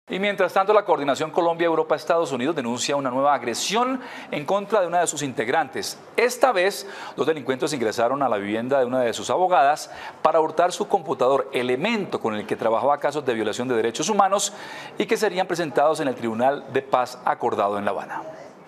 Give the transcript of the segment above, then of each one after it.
Y mientras tanto, la Coordinación Colombia-Europa-Estados Unidos denuncia una nueva agresión en contra de una de sus integrantes. Esta vez, dos delincuentes ingresaron a la vivienda de una de sus abogadas para hurtar su computador, elemento con el que trabajaba casos de violación de derechos humanos y que serían presentados en el Tribunal de Paz acordado en La Habana.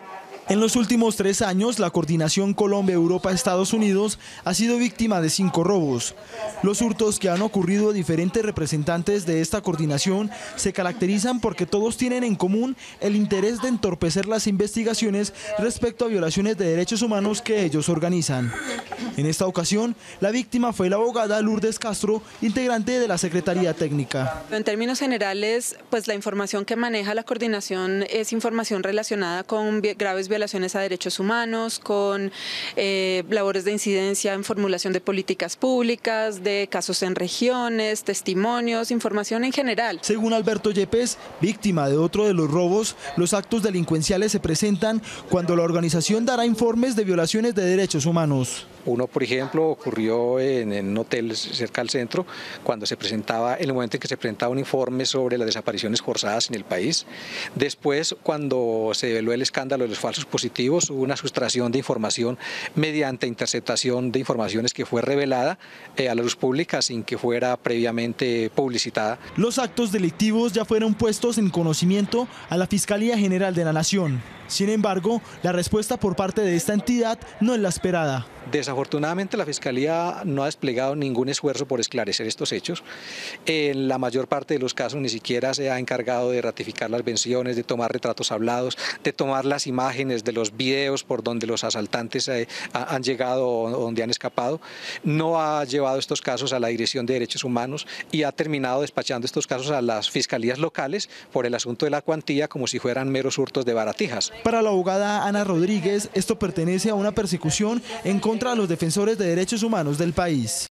En los últimos 3 años, la Coordinación Colombia-Europa-Estados Unidos ha sido víctima de 5 robos. Los hurtos que han ocurrido a diferentes representantes de esta coordinación se caracterizan porque todos tienen en común el interés de entorpecer las investigaciones respecto a violaciones de derechos humanos que ellos organizan. En esta ocasión, la víctima fue la abogada Lourdes Castro, integrante de la Secretaría Técnica. En términos generales, pues la información que maneja la coordinación es información relacionada con graves violaciones a derechos humanos, con labores de incidencia en formulación de políticas públicas, de casos en regiones, testimonios, información en general. Según Alberto Yepes, víctima de otro de los robos, los actos delincuenciales se presentan cuando la organización dará informes de violaciones de derechos humanos. Uno, por ejemplo, ocurrió en un hotel cerca al centro, cuando en el momento en que se presentaba un informe sobre las desapariciones forzadas en el país. Después, cuando se develó el escándalo de los falsos positivos, hubo una sustracción de información mediante interceptación de informaciones que fue revelada a la luz pública sin que fuera previamente publicitada. Los actos delictivos ya fueron puestos en conocimiento a la Fiscalía General de la Nación. Sin embargo, la respuesta por parte de esta entidad no es la esperada. Desafortunadamente, la Fiscalía no ha desplegado ningún esfuerzo por esclarecer estos hechos. En la mayor parte de los casos ni siquiera se ha encargado de ratificar las versiones, de tomar retratos hablados, de tomar las imágenes de los videos por donde los asaltantes han llegado o donde han escapado. No ha llevado estos casos a la Dirección de Derechos Humanos y ha terminado despachando estos casos a las fiscalías locales por el asunto de la cuantía, como si fueran meros hurtos de baratijas. Para la abogada Ana Rodríguez, esto pertenece a una persecución en contra de los defensores de derechos humanos del país.